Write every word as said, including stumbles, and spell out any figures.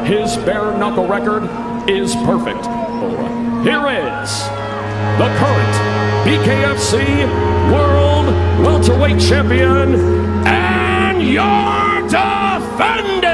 his bare-knuckle record is perfect. Here is the current B K F C World Welterweight Champion and your defender,